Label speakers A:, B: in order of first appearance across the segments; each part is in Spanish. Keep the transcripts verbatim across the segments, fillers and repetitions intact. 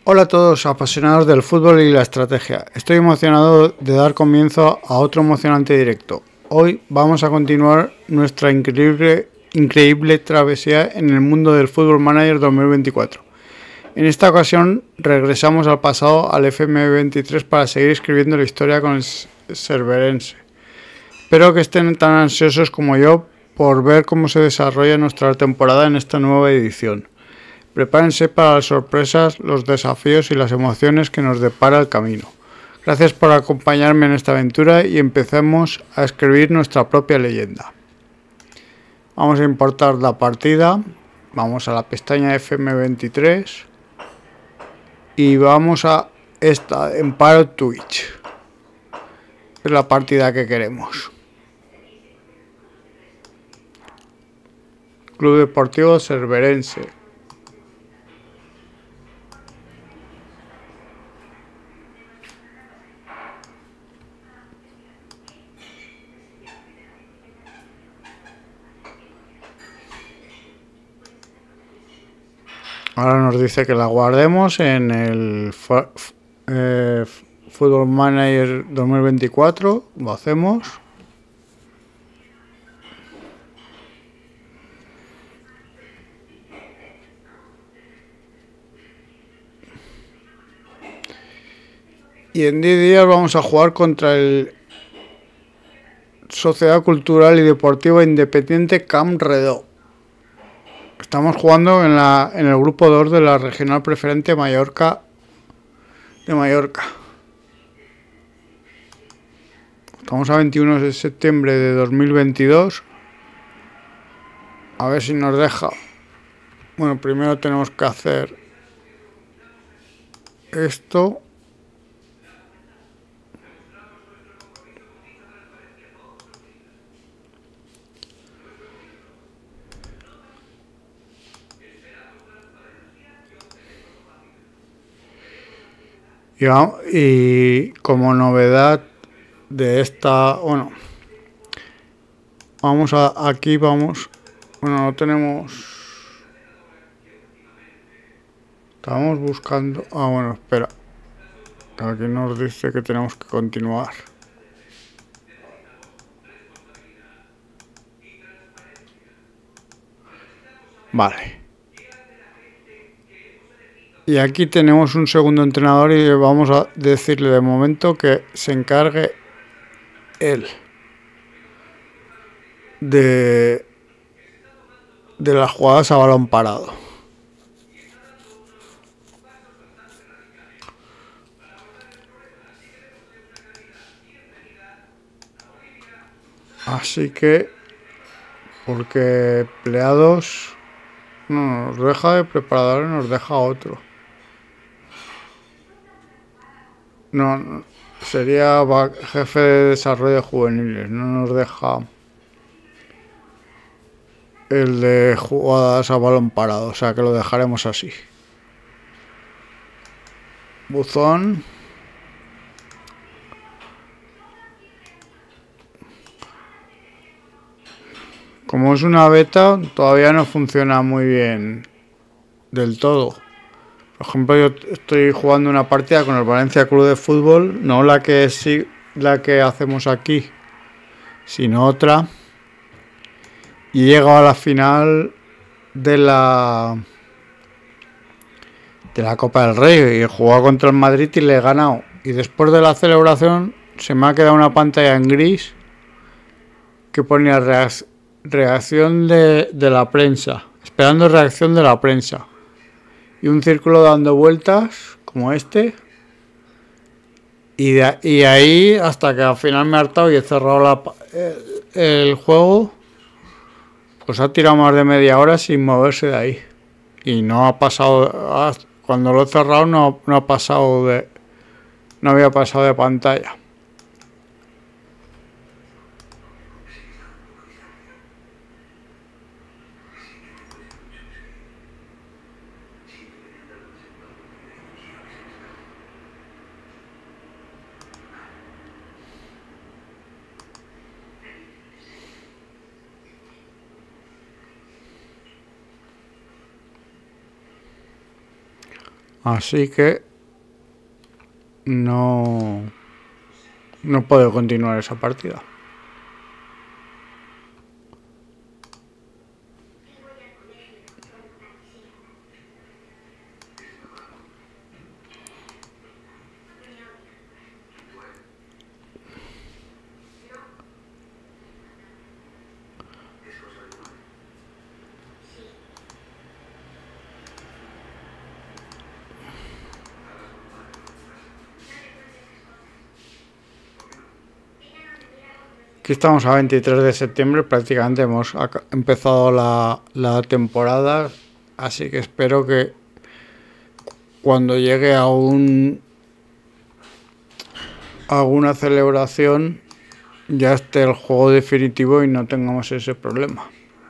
A: Hola a todos, apasionados del fútbol y la estrategia. Estoy emocionado de dar comienzo a otro emocionante directo. Hoy vamos a continuar nuestra increíble, increíble travesía en el mundo del Football Manager dos mil veinticuatro. En esta ocasión regresamos al pasado, al F M veintitrés, para seguir escribiendo la historia con el Cerverense. Espero que estén tan ansiosos como yo por ver cómo se desarrolla nuestra temporada en esta nueva edición. Prepárense para las sorpresas, los desafíos y las emociones que nos depara el camino. Gracias por acompañarme en esta aventura y empecemos a escribir nuestra propia leyenda. Vamos a importar la partida, vamos a la pestaña F M veintitrés y vamos a esta, Empire Twitch. Es la partida que queremos. Club Deportivo Cerverense. Ahora nos dice que la guardemos en el eh, Football Manager dos mil veinticuatro. Lo hacemos. Y en diez días vamos a jugar contra el Sociedad Cultural y Deportiva Independiente Camp Redó. Estamos jugando en, la, en el grupo dos de la Regional Preferente Mallorca de Mallorca. Estamos a veintiuno de septiembre de dos mil veintidós. A ver si nos deja. Bueno, primero tenemos que hacer esto. Y, y como novedad de esta, bueno, vamos a aquí, vamos, bueno, no tenemos, estamos buscando, ah, bueno, espera, aquí nos dice que tenemos que continuar. Vale. Y aquí tenemos un segundo entrenador y vamos a decirle de momento que se encargue él de, de las jugadas a balón parado. Así que, porque empleados no nos deja de preparador y nos deja otro. No, sería jefe de desarrollo juveniles, no nos deja el de jugadas a balón parado, o sea que lo dejaremos así. Buzón. Como es una beta, todavía no funciona muy bien del todo. Por ejemplo, yo estoy jugando una partida con el Valencia Club de Fútbol, no la que sí, la que hacemos aquí, sino otra. Y he llegado a la final de la de la Copa del Rey y he jugado contra el Madrid y le he ganado. Y después de la celebración se me ha quedado una pantalla en gris que ponía reacción de, de la prensa, esperando reacción de la prensa. Y un círculo dando vueltas, como este. Y, de, y ahí, hasta que al final me he hartado y he cerrado la, el, el juego, pues ha tirado más de media hora sin moverse de ahí. Y no ha pasado, cuando lo he cerrado no, no ha pasado de, no había pasado de pantalla. Así que no, no puedo continuar esa partida. Aquí estamos a veintitrés de septiembre, prácticamente hemos empezado la, la temporada, así que espero que cuando llegue a un a alguna celebración ya esté el juego definitivo y no tengamos ese problema.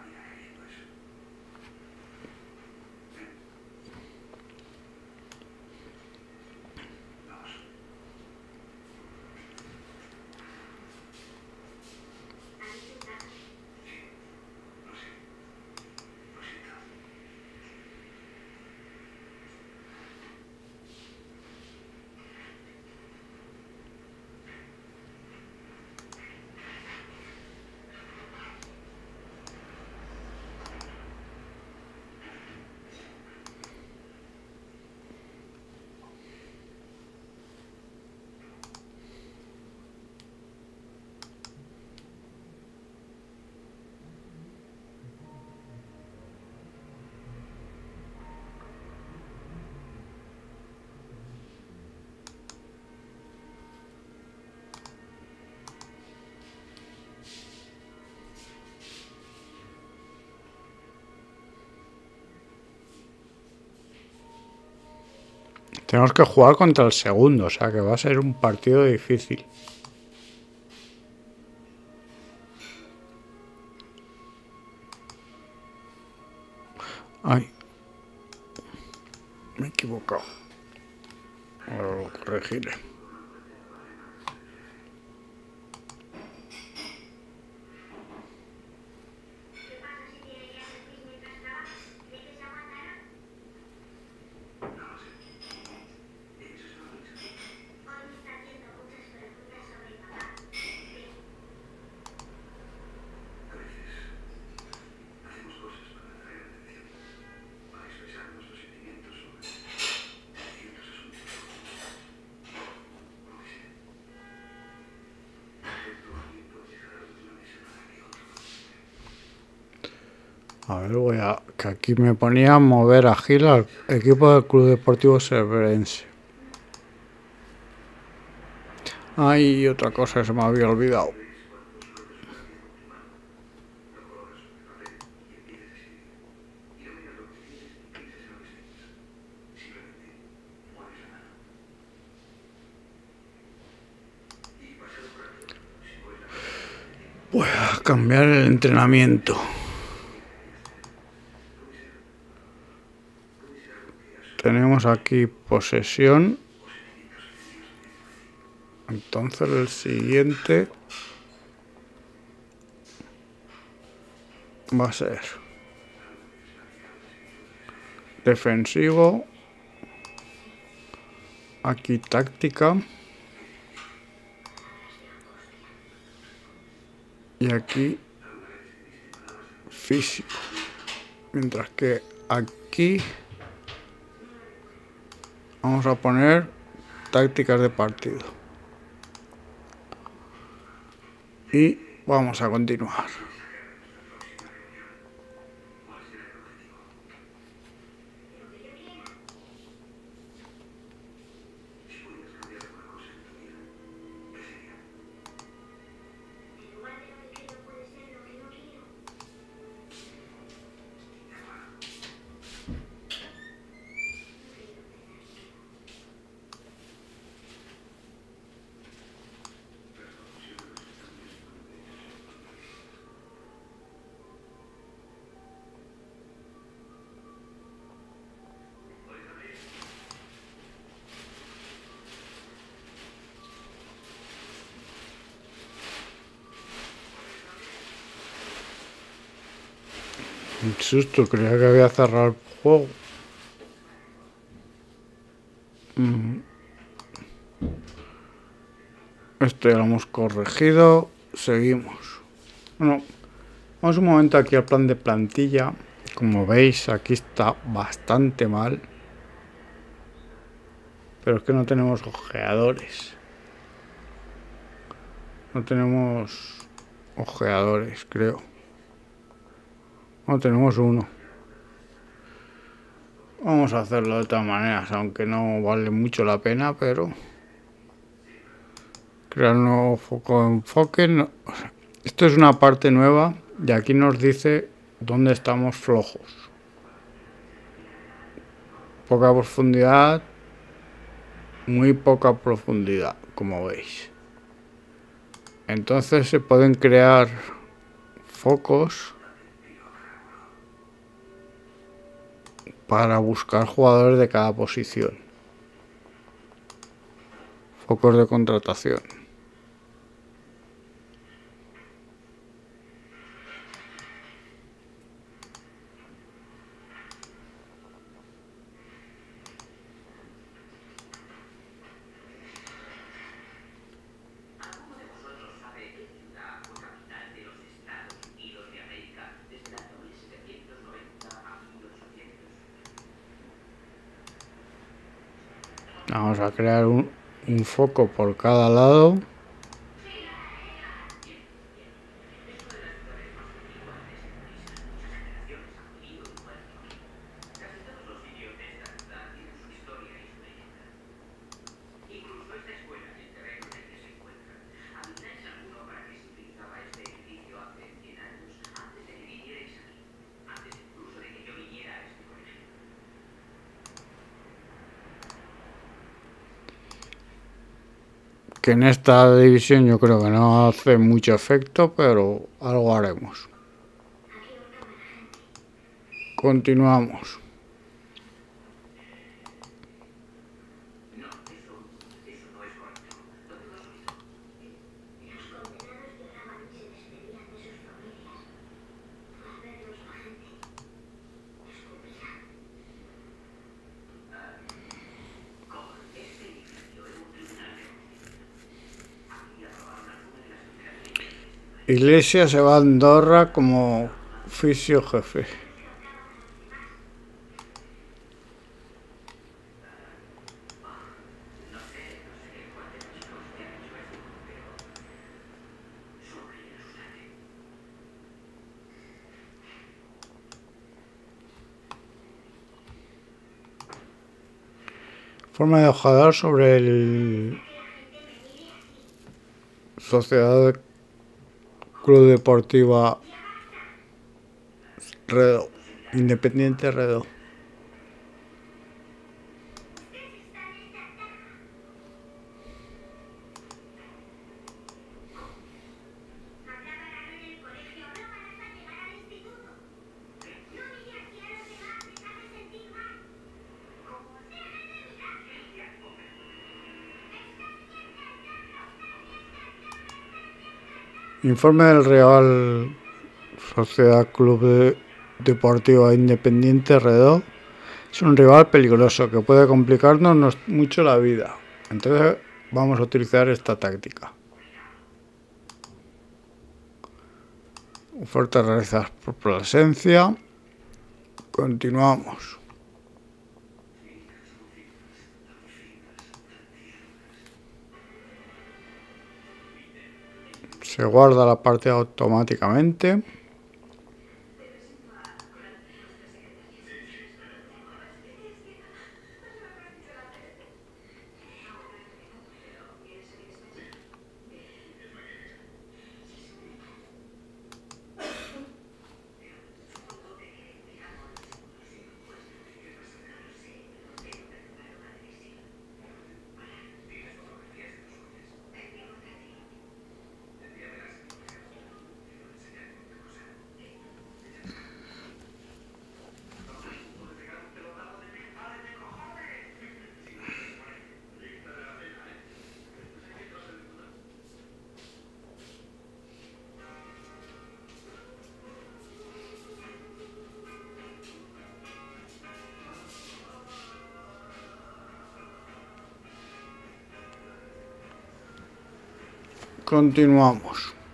A: Tenemos que jugar contra el segundo, o sea que va a ser un partido difícil. Ay, me he equivocado. Ahora lo corregiré. A ver, voy a... que aquí me ponía mover a Gil al equipo del Club Deportivo Cerverense. Ay, otra cosa que se me había olvidado. Voy a cambiar el entrenamiento. Tenemos aquí posesión. Entonces el siguiente va a ser defensivo. Aquí táctica. Y aquí físico. Mientras que aquí vamos a poner tácticas de partido. Y vamos a continuar. Un susto, creía que había cerrado el juego. Mm. Esto ya lo hemos corregido. Seguimos. Bueno, vamos un momento aquí al plan de plantilla. Como veis, aquí está bastante mal. Pero es que no tenemos ojeadores. No tenemos ojeadores, creo. No tenemos uno. Vamos a hacerlo de todas maneras, aunque no vale mucho la pena, pero... Crear un nuevo foco de enfoque. No. Esto es una parte nueva y aquí nos dice dónde estamos flojos. Poca profundidad, muy poca profundidad, como veis. Entonces se pueden crear focos para buscar jugadores de cada posición. Focos de contratación. Vamos a crear un, un foco por cada lado. Que en esta división yo creo que no hace mucho efecto, pero algo haremos. Continuamos. Iglesia se va a Andorra como fisio jefe. Forma de jugador sobre el Sociedad Club Deportiva Redó, Independiente Redó. Informe del Real Sociedad Club Deportiva Independiente Redó. Es un rival peligroso que puede complicarnos mucho la vida. Entonces vamos a utilizar esta táctica. Ofertas realizadas por Plasencia. Continuamos. Se guarda la parte automáticamente. Continuamos.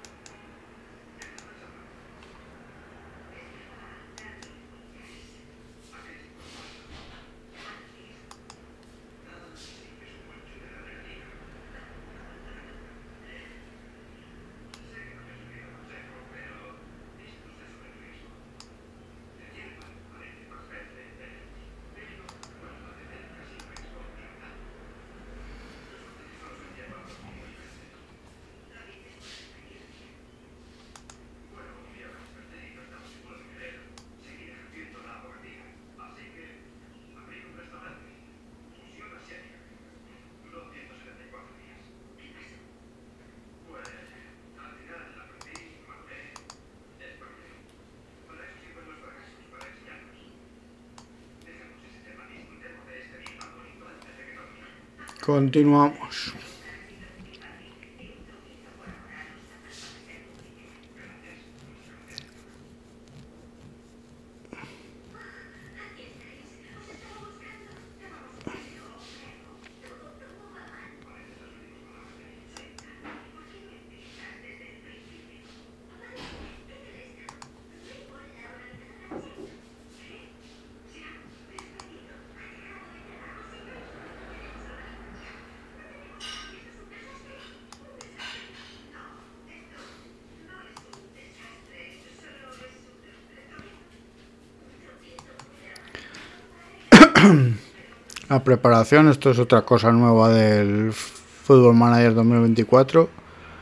A: Continuamos. La preparación, esto es otra cosa nueva del Football Manager dos mil veinticuatro.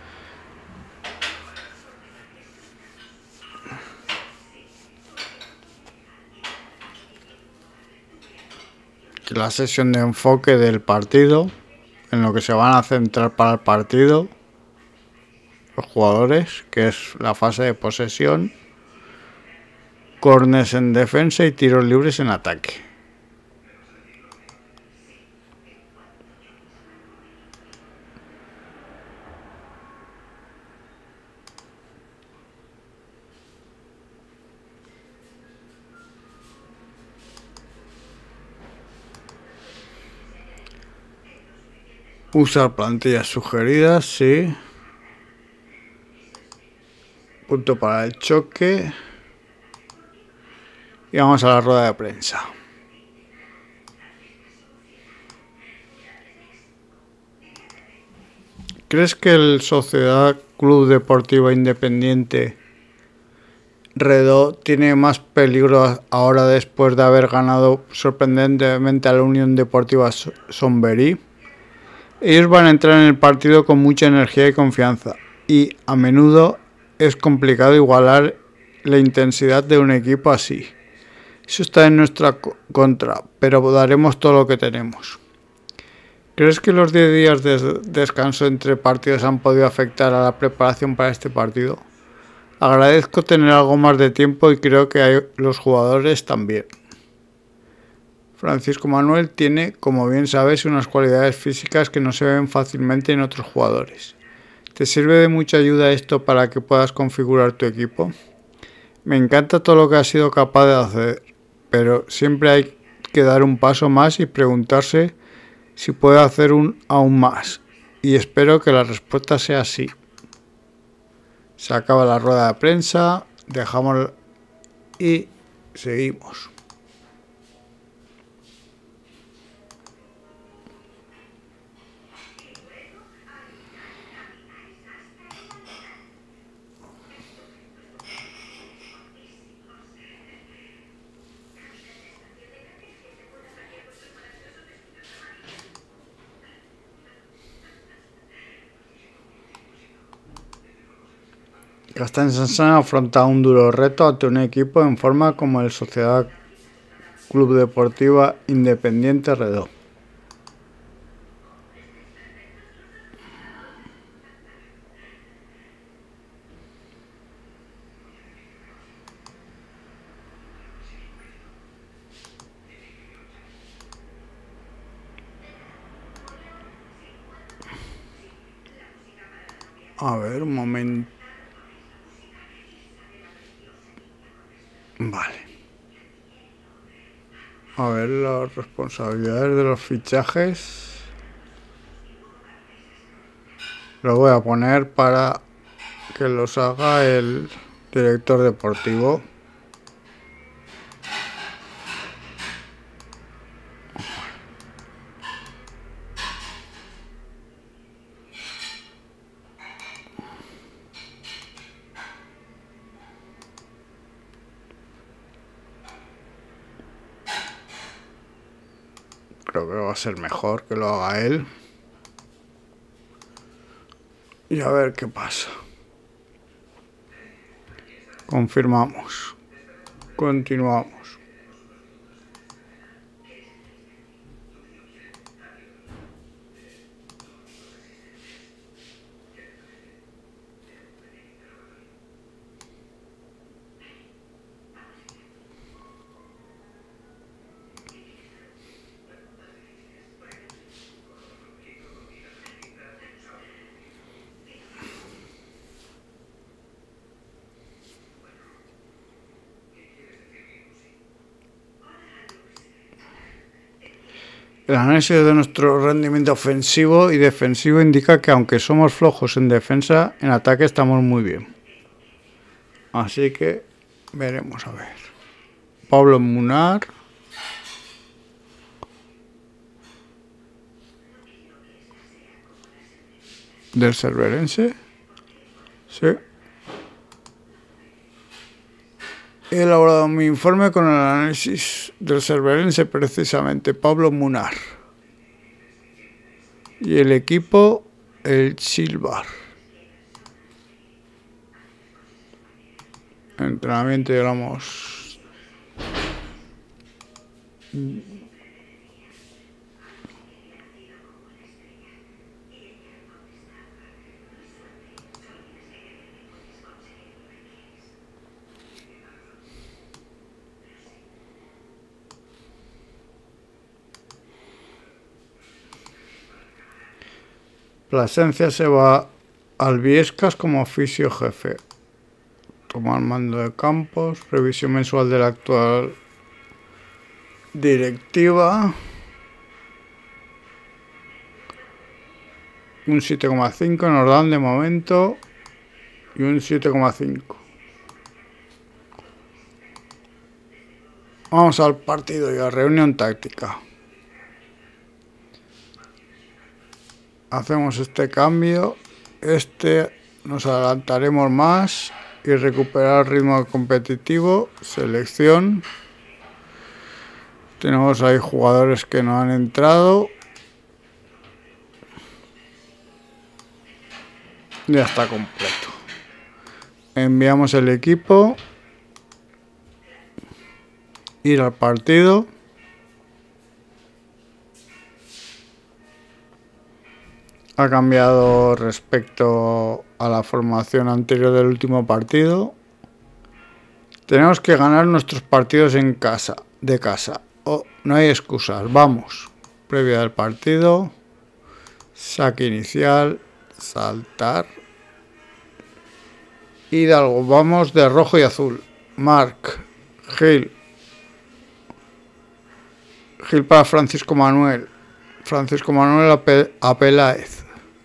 A: La sesión de enfoque del partido, en lo que se van a centrar para el partido los jugadores, que es la fase de posesión, corners en defensa y tiros libres en ataque. Usar plantillas sugeridas, sí. Punto para el choque. Y vamos a la rueda de prensa. ¿Crees que el Sociedad Club Deportiva Independiente Redó tiene más peligro ahora después de haber ganado sorprendentemente a la Unión Deportiva Somberí? Ellos van a entrar en el partido con mucha energía y confianza, y a menudo es complicado igualar la intensidad de un equipo así. Eso está en nuestra contra, pero daremos todo lo que tenemos. ¿Crees que los diez días de descanso entre partidos han podido afectar a la preparación para este partido? Agradezco tener algo más de tiempo y creo que hay los jugadores también. Francisco Manuel tiene, como bien sabes, unas cualidades físicas que no se ven fácilmente en otros jugadores. ¿Te sirve de mucha ayuda esto para que puedas configurar tu equipo? Me encanta todo lo que has sido capaz de hacer, pero siempre hay que dar un paso más y preguntarse si puede hacer un aún más. Y espero que la respuesta sea sí. Se acaba la rueda de prensa, dejamos y seguimos. Castells afronta un duro reto ante un equipo en forma como el Sociedad Club Deportiva Independiente Redó. A ver, un momento. Vale. A ver, las responsabilidades de los fichajes. lo voy a poner para que los haga el director deportivo. Creo que va a ser mejor que lo haga él. Y a ver qué pasa. Confirmamos. Continuamos. El análisis de nuestro rendimiento ofensivo y defensivo indica que aunque somos flojos en defensa, en ataque estamos muy bien. Así que veremos a ver. Pablo Munar. Del Cerverense. Sí. He elaborado mi informe con el análisis del Cerverense, precisamente, Pablo Munar. Y el equipo, el Silvar. Entrenamiento, digamos. Plasencia se va al Viescas como oficio jefe. Tomar mando de campos, revisión mensual de la actual directiva. Un siete coma cinco nos dan de momento y un siete coma cinco. Vamos al partido y a reunión táctica. Hacemos este cambio, este nos adelantaremos más y recuperar el ritmo competitivo. Selección. Tenemos ahí jugadores que no han entrado. Ya está completo. Enviamos el equipo. Ir al partido. Ha cambiado respecto a la formación anterior del último partido. Tenemos que ganar nuestros partidos en casa, de casa. Oh, no hay excusas, vamos. Previa del partido. Saque inicial. Saltar. Hidalgo, vamos de rojo y azul. Marc. Gil. Gil para Francisco Manuel. Francisco Manuel a Peláez.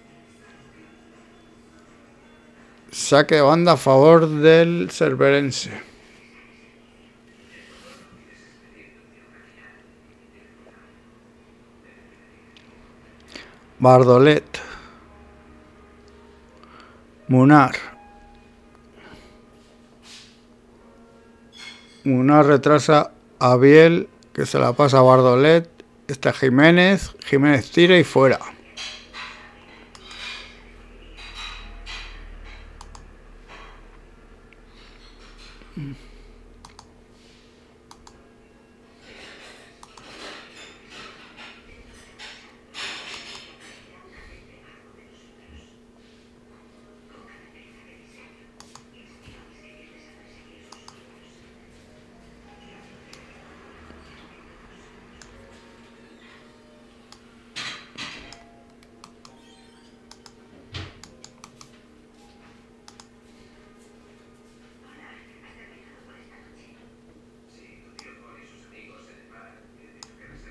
A: Saque de banda a favor del Cerverense. Bardolet. Munar. Munar retrasa a Biel, que se la pasa a Bardolet. Está Jiménez. Jiménez tira y fuera.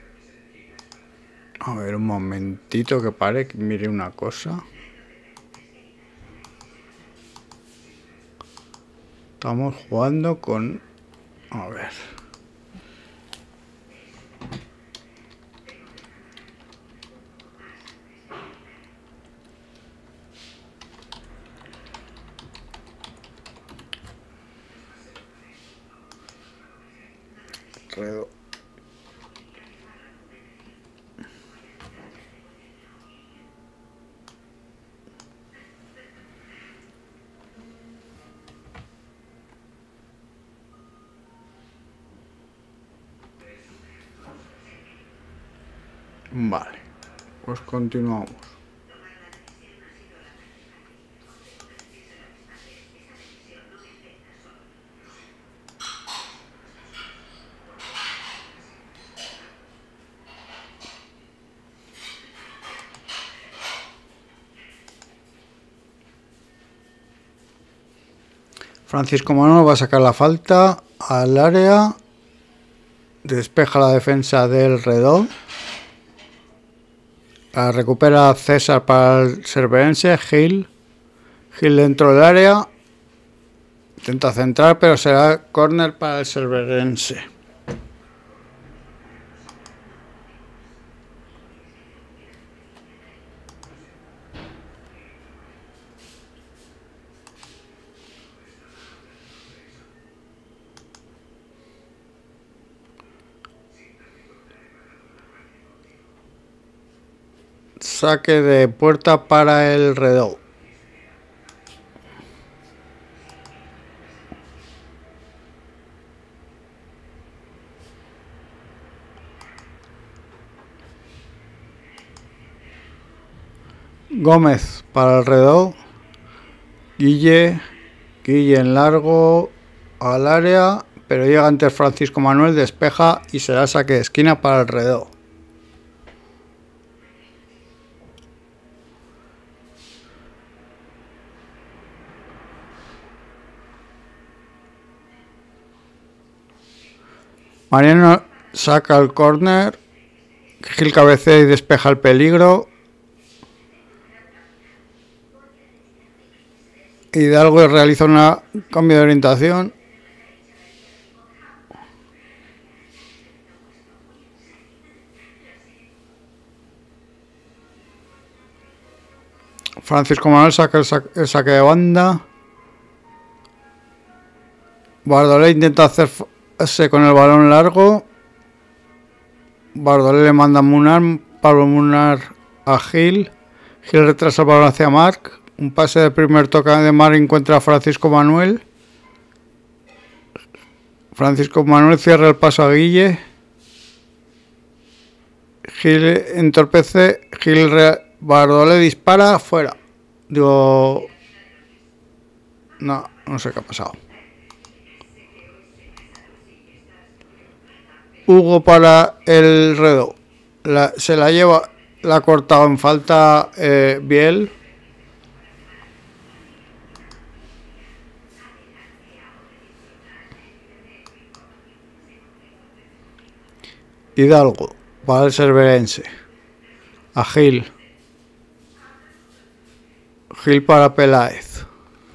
A: A ver, un momentito que pare, que mire una cosa. Estamos jugando con... A ver... Redo. Vale, pues continuamos. Francisco Manuel va a sacar la falta al área, despeja la defensa del Redó, la recupera César para el Cerverense. Gil, Gil dentro del área, intenta centrar, pero será córner para el Cerverense. Saque de puerta para el Redó. Gómez para el Redó. Guille, Guille en largo al área, pero llega antes Francisco Manuel, despeja y será saque de esquina para el Redó. Mariano saca el córner, Gil cabecea y despeja el peligro. Hidalgo realiza un cambio de orientación. Francisco Manuel saca el, sa el saque de banda. Bardolé intenta hacerse con el balón largo. Bardolé le manda a Munar. Pablo Munar a Gil. Gil retrasa el balón hacia Marc. Un pase de primer toque de Marc encuentra a Francisco Manuel. Francisco Manuel cierra el paso a Guille. Gil entorpece. Gil re Bardolé dispara fuera. Digo... No, no sé qué ha pasado. Hugo para el Redó. La, se la lleva, la ha cortado en falta eh, Biel. Hidalgo para el Cerverense. A Gil. Gil para Peláez.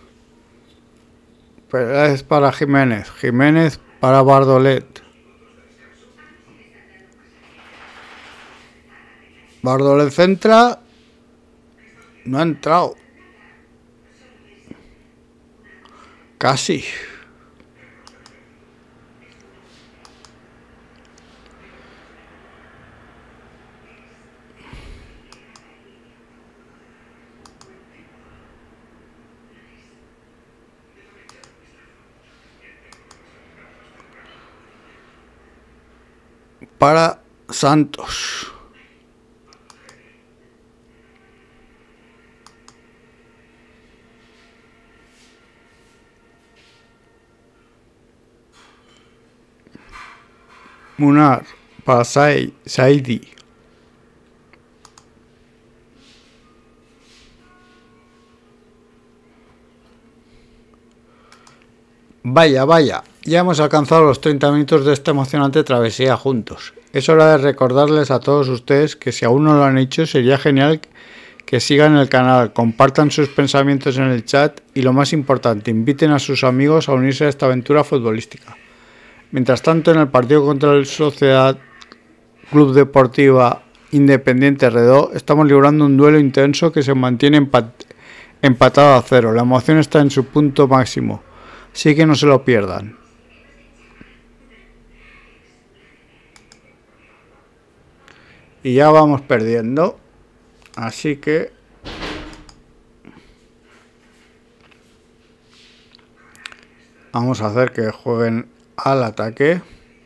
A: Peláez para Jiménez. Jiménez para Bardolet. Bardolet centra. No ha entrado. Casi. Para Santos. Munar para Saidi. Vaya, vaya, ya hemos alcanzado los treinta minutos de esta emocionante travesía juntos. Es hora de recordarles a todos ustedes que si aún no lo han hecho, sería genial que sigan el canal, compartan sus pensamientos en el chat y lo más importante, inviten a sus amigos a unirse a esta aventura futbolística. Mientras tanto, en el partido contra el Sociedad Club Deportiva Independiente Redó, estamos librando un duelo intenso que se mantiene empat empatado a cero. La emoción está en su punto máximo, así que no se lo pierdan. Y ya vamos perdiendo, así que vamos a hacer que jueguen al ataque.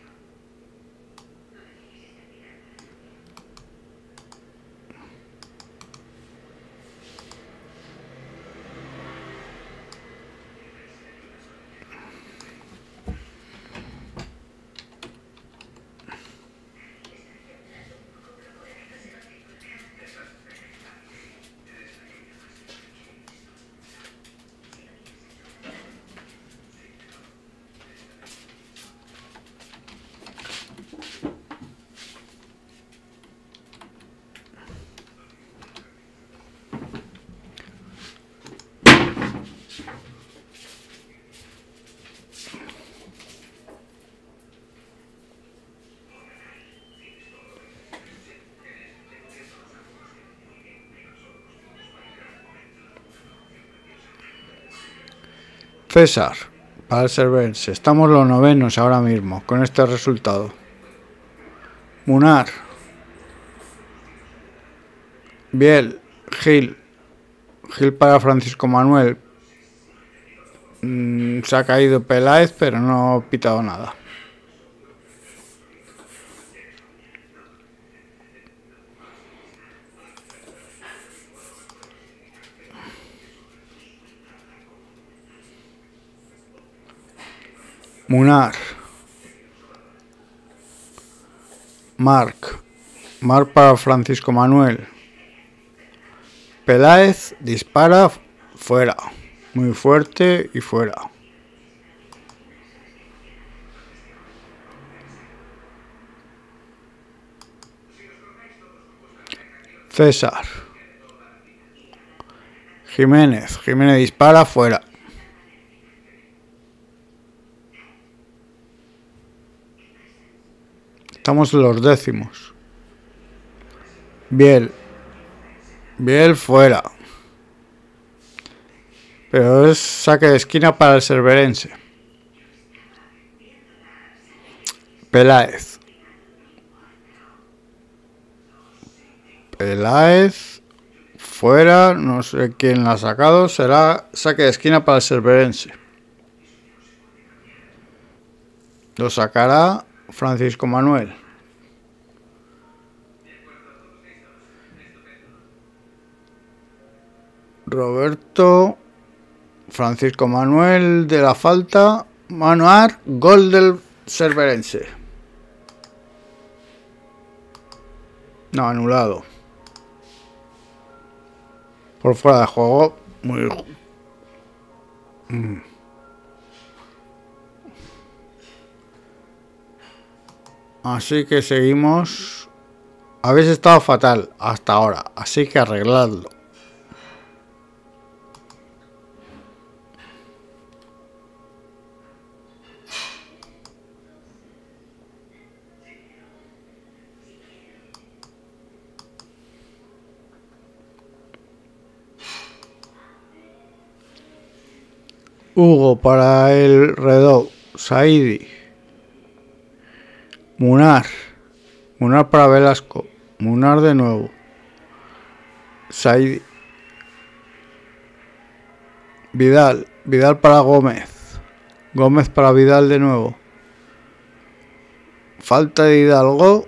A: César, para el Cerverense. Estamos los novenos ahora mismo con este resultado. Munar, Biel, Gil, Gil para Francisco Manuel. Mm, se ha caído Peláez, pero no ha pitado nada. Munar, Marc, Marc para Francisco Manuel. Peláez dispara fuera, muy fuerte y fuera. César, Jiménez, Jiménez dispara fuera. Estamos en los décimos. Biel. Biel fuera. Pero es saque de esquina para el Cerverense. Peláez. Peláez. Fuera. No sé quién la ha sacado. Será saque de esquina para el Cerverense. Lo sacará Francisco Manuel. Roberto. Francisco Manuel de la falta. Manuar. Gol del Cerverense. No, anulado. Por fuera de juego. Muy... Mm. Así que seguimos. Habéis estado fatal hasta ahora, así que arregladlo. Hugo para el Redó. Saidi. Munar. Munar para Velasco. Munar de nuevo. Saidi. Vidal. Vidal para Gómez. Gómez para Vidal de nuevo. Falta de Hidalgo.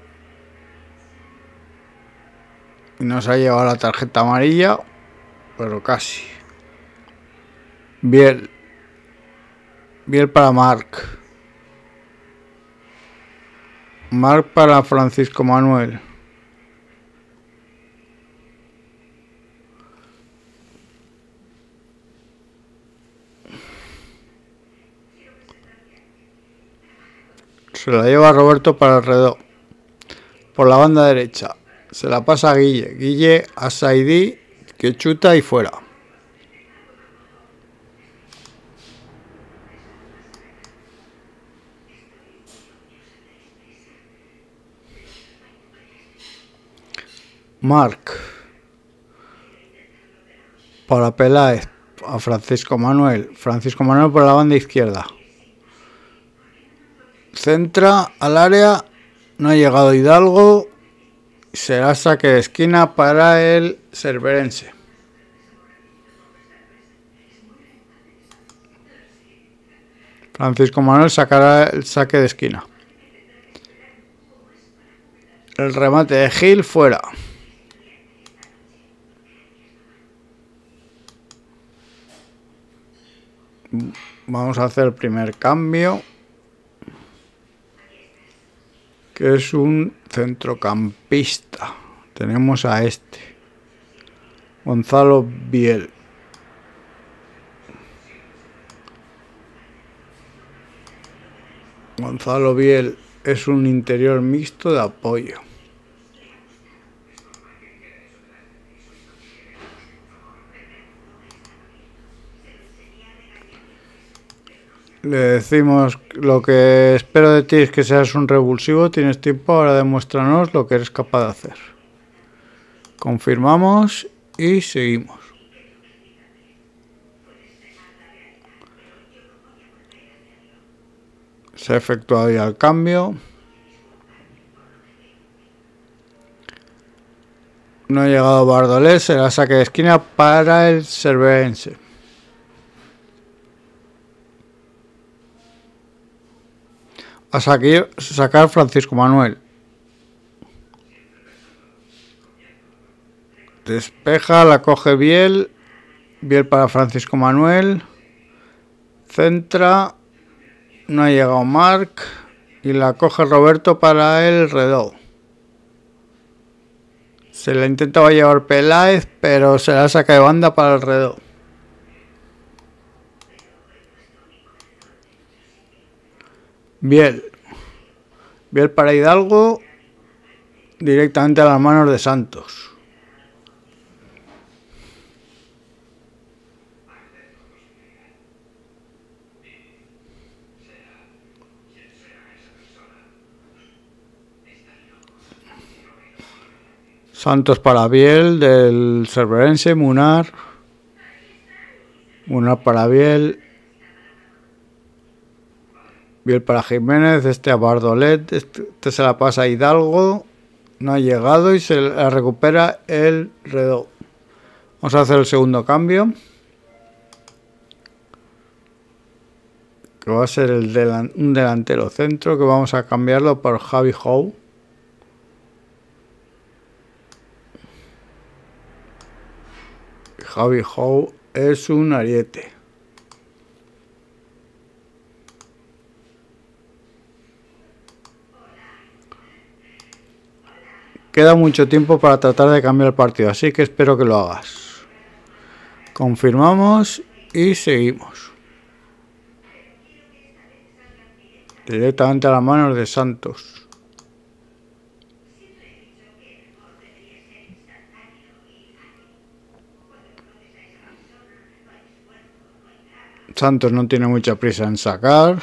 A: Y nos ha llevado la tarjeta amarilla. Pero casi. Biel. Biel para Marc. Marc para Francisco Manuel. Se la lleva Roberto para el Redó. Por la banda derecha. Se la pasa a Guille. Guille a Saidi, que chuta y fuera. Marc para Peláez a Francisco Manuel. Francisco Manuel por la banda izquierda. Centra al área. No ha llegado Hidalgo. Será saque de esquina para el Cerverense. Francisco Manuel sacará el saque de esquina. El remate de Gil fuera. Vamos a hacer el primer cambio, que es un centrocampista. Tenemos a este, Gonzalo Biel. Gonzalo Biel es un interior mixto de apoyo. Le decimos: lo que espero de ti es que seas un revulsivo, tienes tiempo, ahora demuéstranos lo que eres capaz de hacer. Confirmamos y seguimos. Se ha efectuado ya el cambio. No ha llegado Bardolet, será saque de esquina para el Cerverense. A sacar, sacar Francisco Manuel. Despeja, la coge Biel. Biel para Francisco Manuel. Centra. No ha llegado Marc. Y la coge Roberto para el Redó. Se la intentaba llevar Peláez, pero se la saca de banda para el Redó. Biel. Biel para Hidalgo. Directamente a las manos de Santos. Santos para Biel del Cerverense. Munar. Munar para Biel. Biel para Jiménez, este a Bardolet, este, este se la pasa a Hidalgo, no ha llegado y se la recupera el Redó. Vamos a hacer el segundo cambio, que va a ser el delan un delantero centro, que vamos a cambiarlo por Javi Jou. Javi Jou es un ariete. Queda mucho tiempo para tratar de cambiar el partido, así que espero que lo hagas. Confirmamos y seguimos. Directamente a las manos de Santos. Santos no tiene mucha prisa en sacar.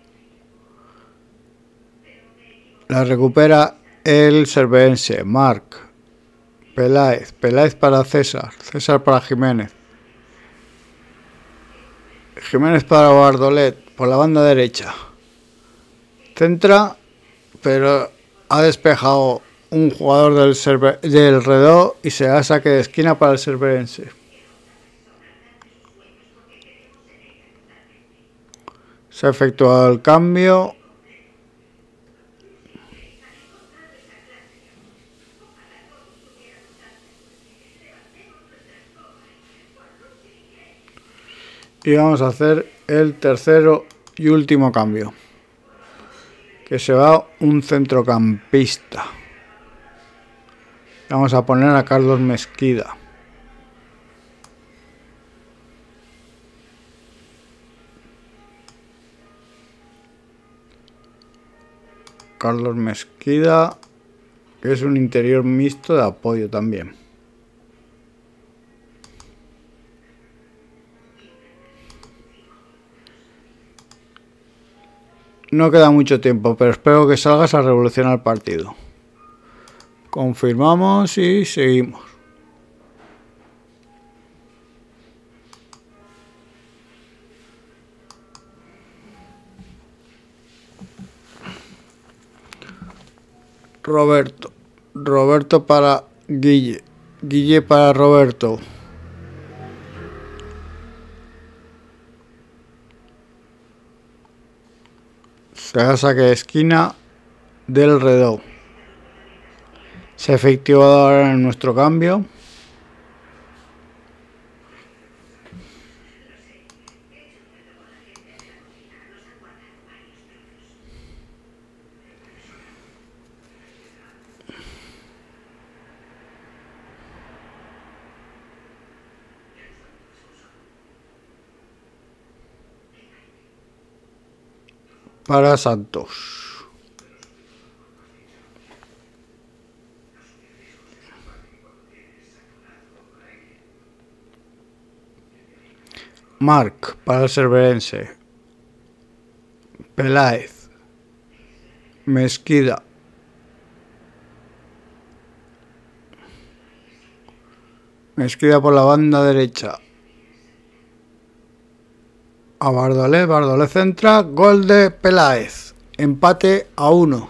A: La recupera el Cerverense. Marc. Peláez. Peláez para César. César para Jiménez. Jiménez para Bardolet. Por la banda derecha. Centra. Pero ha despejado un jugador del, Cerve del Redó y se da saque de esquina para el Cerverense. Se ha efectuado el cambio. Y vamos a hacer el tercero y último cambio, que se va un centrocampista. Vamos a poner a Carlos Mesquida. Carlos Mesquida, que es un interior mixto de apoyo también. No queda mucho tiempo, pero espero que salgas a revolucionar el partido. Confirmamos y seguimos. Roberto. Roberto para Guille. Guille para Roberto. Se da saque de esquina del Redó. Se ha efectivado ahora en nuestro cambio. Para Santos. Marc para el Cerverense. Peláez. Mesquida. Mesquida por la banda derecha. A Bardolet. Bardolet centra. Gol de Peláez. Empate a uno.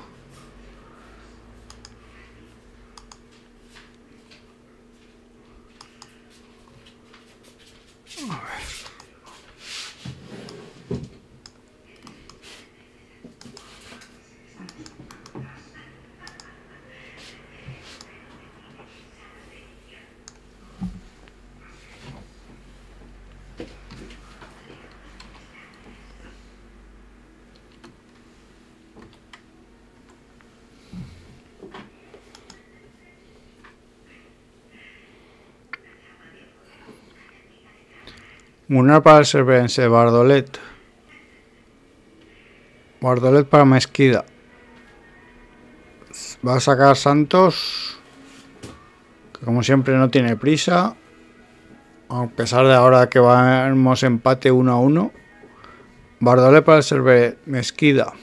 A: Munar para el Cerverense. Bardolet. Bardolet para Mesquida. Va a sacar Santos, que como siempre no tiene prisa, a pesar de ahora que vamos empate uno a uno. Bardolet para el Cerverense. Mesquida.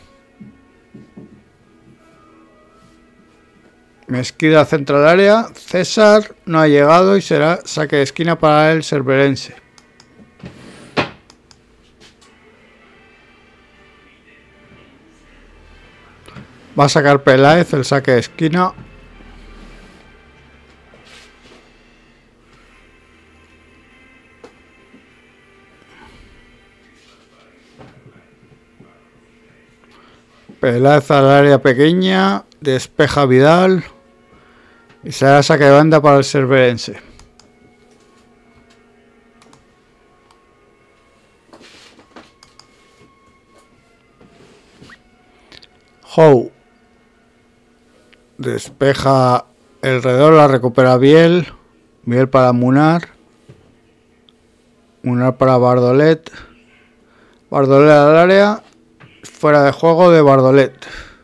A: Mesquida centra el área. César no ha llegado y será saque de esquina para el Cerverense. Va a sacar Peláez el saque de esquina. Peláez al área pequeña. Despeja Vidal. Y será saque de banda para el Cerverense. Jou. Despeja el Redó, la recupera Biel. Biel para Munar. Munar para Bardolet. Bardolet al área. Fuera de juego de Bardolet.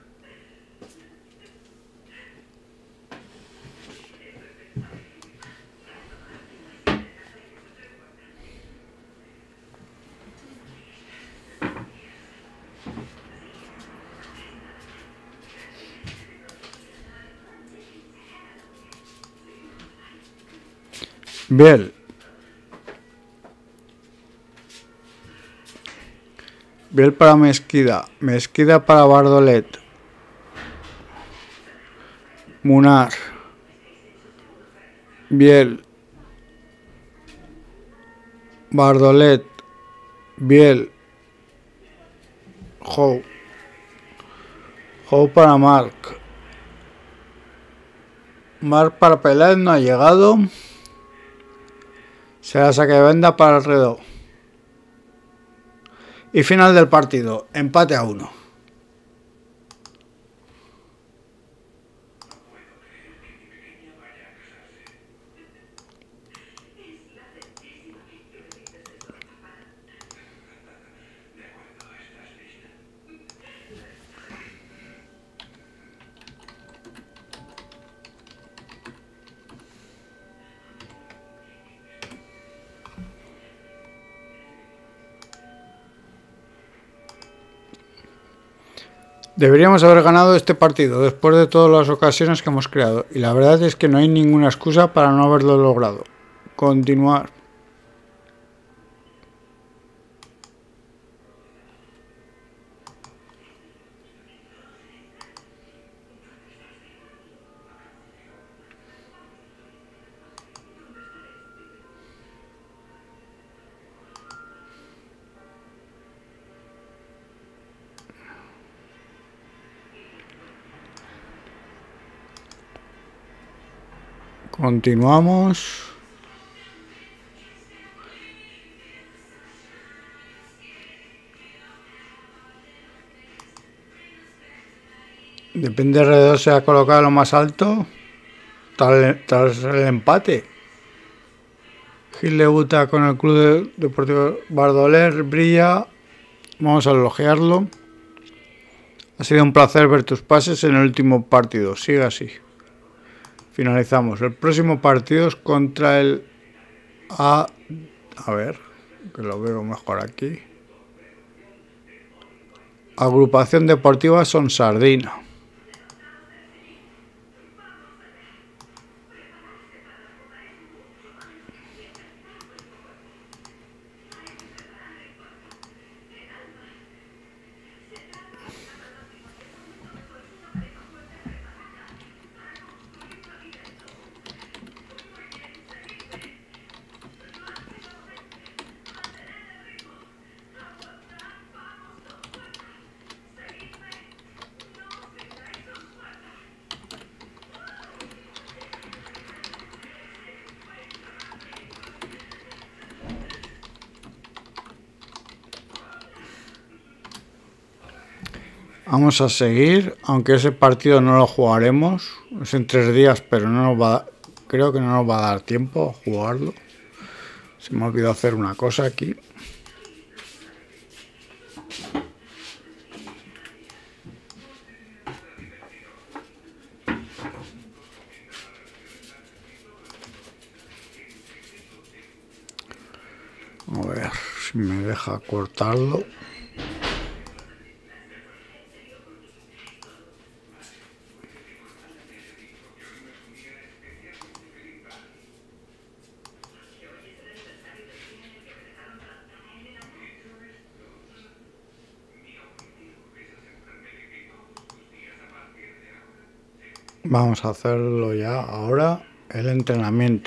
A: Biel. Biel para Mesquida. Mesquida para Bardolet. Munar. Biel. Bardolet. Biel. Jou. Jou para Marc. Marc para Peláez no ha llegado. Será saque de banda para el Redó. Y final del partido. Empate a uno. Deberíamos haber ganado este partido después de todas las ocasiones que hemos creado. Y la verdad es que no hay ninguna excusa para no haberlo logrado. Continuar. Continuamos. Depende de alrededor se ha colocado lo más alto tras, tras el empate. Gil debuta con el Club Deportivo Bardoler, brilla. Vamos a elogiarlo. Ha sido un placer ver tus pases en el último partido. Sigue así. Finalizamos. El próximo partido es contra el A. A ver, que lo veo mejor aquí. Agrupación Deportiva Sonsardina. Vamos a seguir, aunque ese partido no lo jugaremos, es en tres días, pero no nos va, creo que no nos va a dar tiempo a jugarlo. Se me olvidó hacer una cosa aquí. A ver si me deja cortarlo. Vamos a hacerlo ya ahora, el entrenamiento.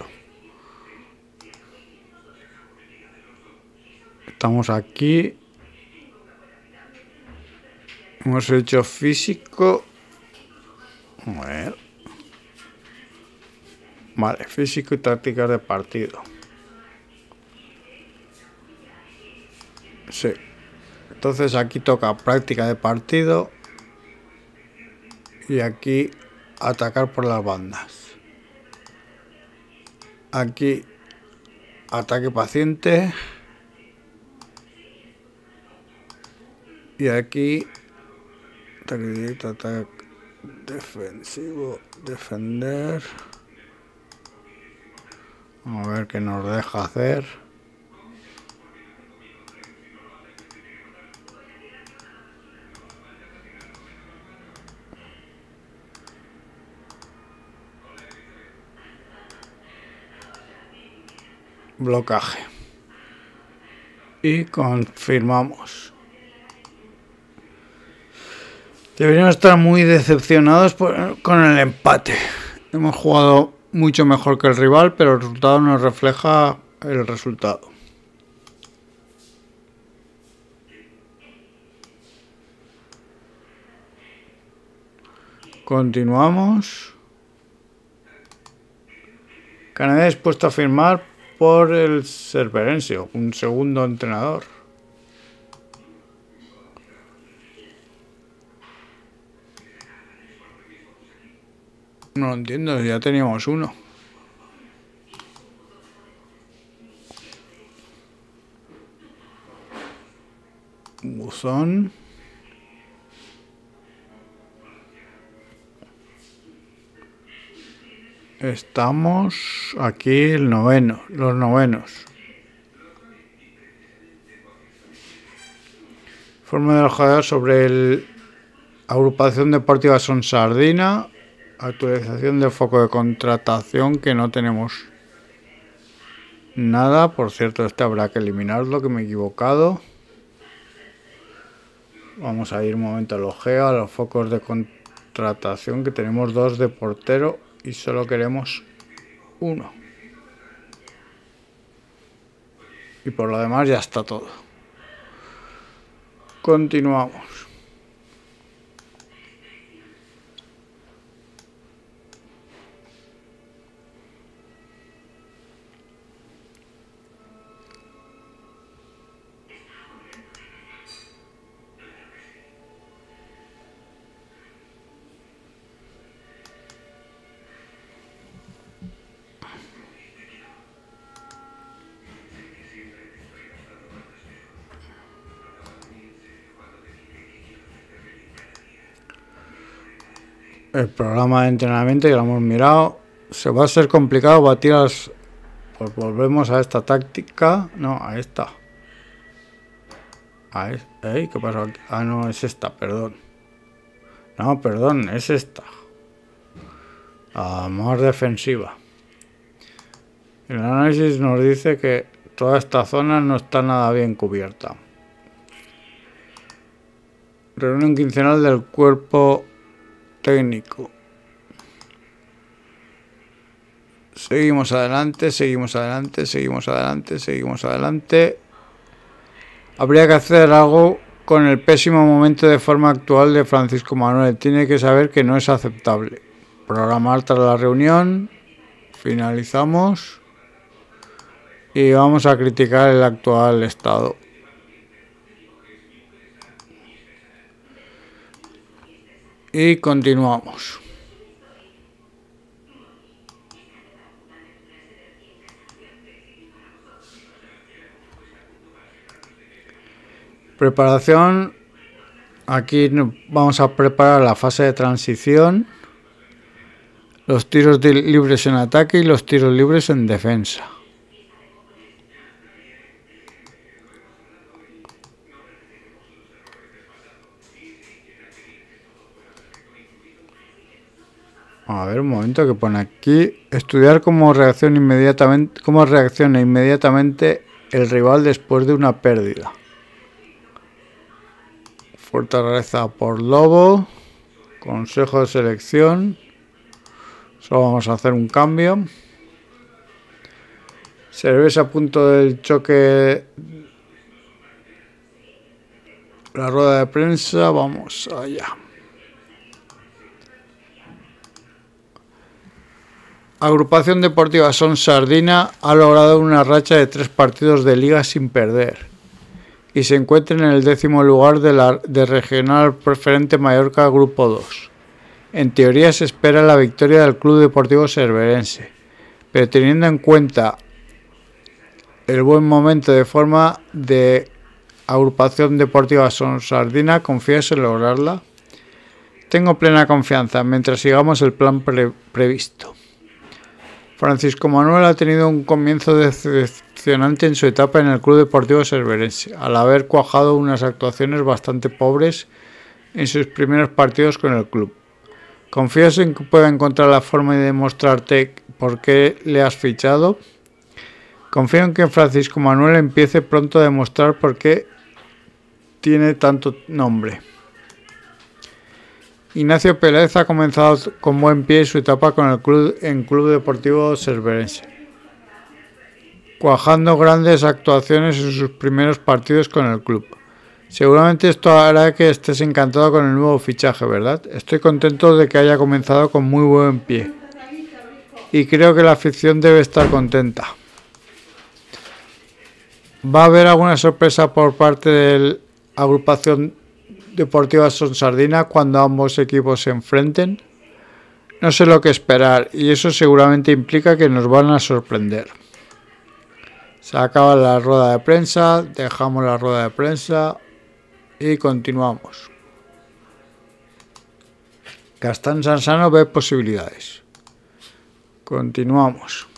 A: Estamos aquí. Hemos hecho físico. A ver. Vale, físico y tácticas de partido. Sí. Entonces aquí toca práctica de partido. Y aquí atacar por las bandas. Aquí ataque paciente. Y aquí ataque directo, ataque defensivo, defender. Vamos a ver qué nos deja hacer. Blocaje. Y confirmamos. Deberíamos estar muy decepcionados por, con el empate. Hemos jugado mucho mejor que el rival, pero el resultado nos refleja el resultado. Continuamos. Canadá dispuesto a firmar por el Cerverense, un segundo entrenador. No lo entiendo, ya teníamos uno. Buzón. Estamos aquí el noveno, los novenos. Forma del jugador sobre el Agrupación Deportiva Son Sardina. Actualización del foco de contratación, que no tenemos nada. Por cierto, este habrá que eliminarlo, que me he equivocado. Vamos a ir un momento al ojeo a los focos de contratación, que tenemos dos de portero y solo queremos uno. Y por lo demás ya está todo. Continuamos. El programa de entrenamiento, ya lo hemos mirado. Se va a ser complicado batir a las... Pues volvemos a esta táctica. No, a esta. A es... ¿Eh? ¿Qué pasó aquí? Ah, no, es esta, perdón. No, perdón, es esta. La más defensiva. El análisis nos dice que toda esta zona no está nada bien cubierta. Reunión quincenal del cuerpo técnico. Seguimos adelante, seguimos adelante, seguimos adelante, seguimos adelante. Habría que hacer algo con el pésimo momento de forma actual de Francisco Manuel. Tiene que saber que no es aceptable. Programar tras la reunión. Finalizamos. Y vamos a criticar el actual estado. Y continuamos. Preparación. Aquí vamos a preparar la fase de transición. Los tiros de libres en ataque y los tiros libres en defensa. A ver, un momento, que pone aquí. Estudiar cómo reacciona inmediatamente, cómo reacciona inmediatamente el rival después de una pérdida. Fortaleza por Lobo. Consejo de selección. Solo vamos a hacer un cambio. Cerveza a punto del choque. La rueda de prensa. Vamos allá. Agrupación Deportiva Son Sardina ha logrado una racha de tres partidos de liga sin perder y se encuentra en el décimo lugar de la de Regional Preferente Mallorca Grupo dos. En teoría se espera la victoria del Club Deportivo Cerverense, pero teniendo en cuenta el buen momento de forma de Agrupación Deportiva Son Sardina, ¿confías en lograrla? Tengo plena confianza mientras sigamos el plan pre previsto. Francisco Manuel ha tenido un comienzo decepcionante en su etapa en el Club Deportivo Cerverense, al haber cuajado unas actuaciones bastante pobres en sus primeros partidos con el club. ¿Confías en que pueda encontrar la forma de demostrarte por qué le has fichado? Confío en que Francisco Manuel empiece pronto a demostrar por qué tiene tanto nombre. Ignacio Pérez ha comenzado con buen pie su etapa con el club en Club Deportivo Cerverense, cuajando grandes actuaciones en sus primeros partidos con el club. Seguramente esto hará que estés encantado con el nuevo fichaje, ¿verdad? Estoy contento de que haya comenzado con muy buen pie y creo que la afición debe estar contenta. ¿Va a haber alguna sorpresa por parte de la agrupación Deportiva Son Sardina cuando ambos equipos se enfrenten? No sé lo que esperar y eso seguramente implica que nos van a sorprender. Se acaba la rueda de prensa, dejamos la rueda de prensa y continuamos. Gastán Sansano ve posibilidades. Continuamos.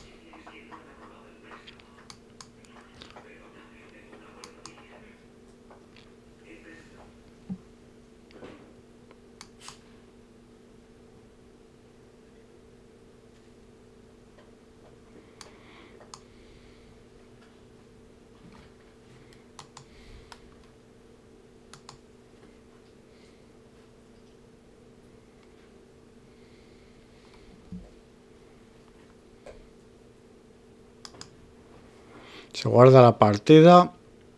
A: Se guarda la partida.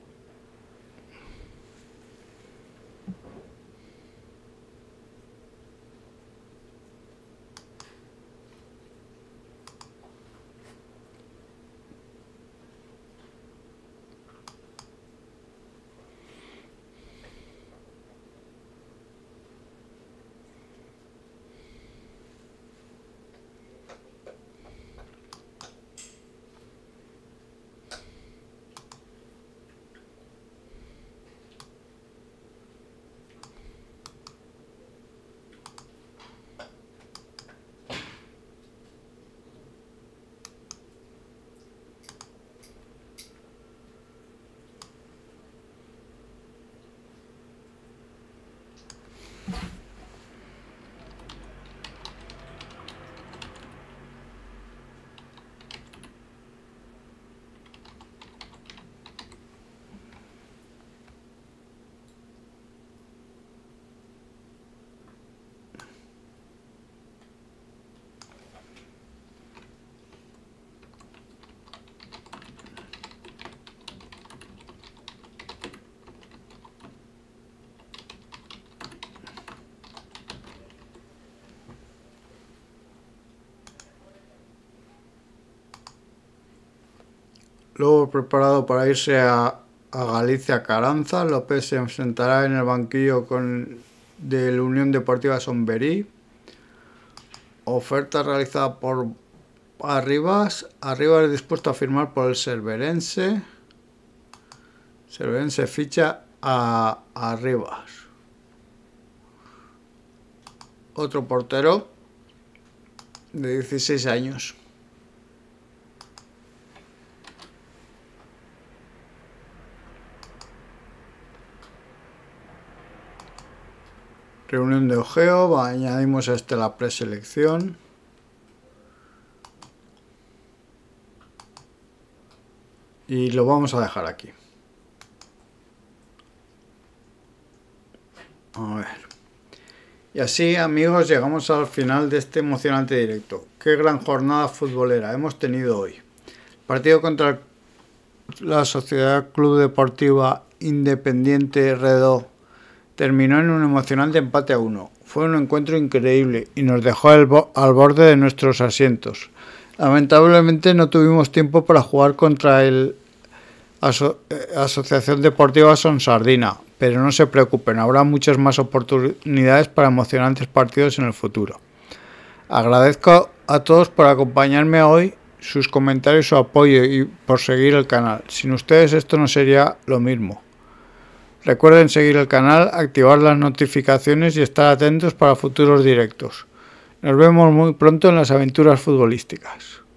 A: Luego preparado para irse a, a Galicia Caranza, López se enfrentará en el banquillo con del Unión Deportiva Somberí. Oferta realizada por Arribas. Arribas dispuesto a firmar por el Cerverense. Cerverense ficha a Arribas. Otro portero de dieciséis años. Reunión de ojeo, añadimos a este la preselección. Y lo vamos a dejar aquí. A ver. Y así, amigos, llegamos al final de este emocionante directo. Qué gran jornada futbolera hemos tenido hoy. El partido contra la Sociedad Club Deportiva Independiente Redó terminó en un emocionante empate a uno. Fue un encuentro increíble y nos dejó al, bo al borde de nuestros asientos. Lamentablemente no tuvimos tiempo para jugar contra el Aso Asociación Deportiva Sonsardina, pero no se preocupen, habrá muchas más oportunidades para emocionantes partidos en el futuro. Agradezco a todos por acompañarme hoy, sus comentarios, su apoyo y por seguir el canal. Sin ustedes esto no sería lo mismo. Recuerden seguir el canal, activar las notificaciones y estar atentos para futuros directos. Nos vemos muy pronto en las aventuras futbolísticas.